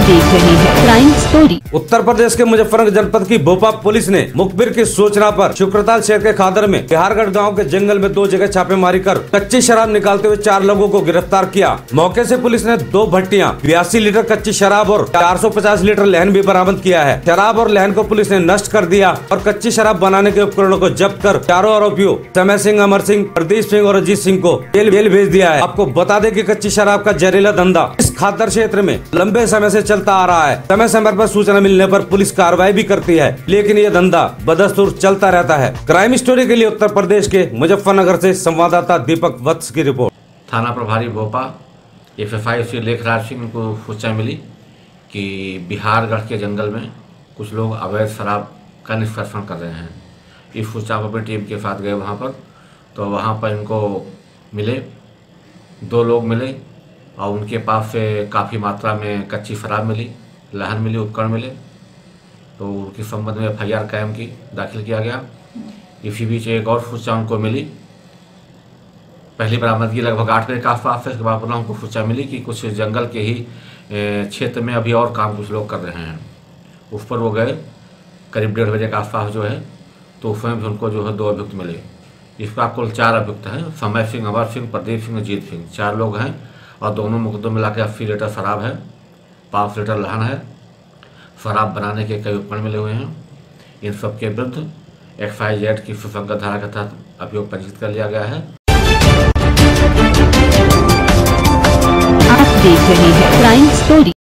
देख रहे हैं क्राइम स्टोरी। उत्तर प्रदेश के मुजफ्फरनगर जनपद की भोपाल पुलिस ने मुखबिर की सूचना पर शुक्रताल शहर के खादर में बिहारगढ़ गांव के जंगल में 2 जगह छापेमारी कर कच्ची शराब निकालते हुए 4 लोगों को गिरफ्तार किया। मौके से पुलिस ने 2 भट्टियां, 82 लीटर कच्ची शराब और 450 लीटर लहन भी बरामद किया है। शराब और लहन को पुलिस ने नष्ट कर दिया और कच्ची शराब बनाने के उपकरणों को जब्त कर चारों आरोपियों समय सिंह, अमर सिंह, प्रदीप सिंह और अजीत सिंह को जेल भेज दिया है। आपको बता दें कि कच्ची शराब का जहरीला धंधा इस खादर क्षेत्र में लंबे समय से चलता आ रहा है। समय समय पर सूचना मिलने पर पुलिस कार्रवाई भी करती है, लेकिन ये धंधा बदस्तूर चलता रहता है। क्राइम स्टोरी के लिए उत्तर प्रदेश के मुजफ्फरनगर से संवाददाता दीपक वत्स की रिपोर्ट। थाना प्रभारी भोपाल एफएसआई श्री लेखराज सिंह को सूचना मिली कि बिहारगढ़ के जंगल में कुछ लोग अवैध शराब का निष्कर्षण कर रहे हैं। इस सूचना पर अपनी टीम के साथ गए वहाँ पर, तो वहाँ पर इनको मिले 2 लोग मिले और उनके पास से काफ़ी मात्रा में कच्ची शराब मिली, लहन मिली, उपकरण मिले। तो उनके संबंध में एफआईआर कायम की दाखिल किया गया। इसी बीच एक और सूचना उनको मिली, पहली बरामदगी लगभग 8 बजे के आसपास से। इसके बाद पुनः उनको सूचना मिली कि कुछ जंगल के ही क्षेत्र में अभी और काम कुछ लोग कर रहे हैं। उस पर वो गए करीब 1:30 बजे के आसपास जो है, तो उसमें भी उनको जो है 2 अभियुक्त मिले। इस पर कुल 4 अभियुक्त हैं, समय सिंह, अमर सिंह, प्रदीप सिंह, अजीत सिंह, 4 लोग हैं और दोनों मुकदमे मिला के 80 लीटर शराब है, 5 लीटर लहन है, शराब बनाने के कई उपकरण मिले हुए हैं। इन सब के विरुद्ध XYZ की सुसंगत धारा के तहत अभियोग पंजीकृत कर लिया गया है। आप देख रहे हैं क्राइम स्टोरी।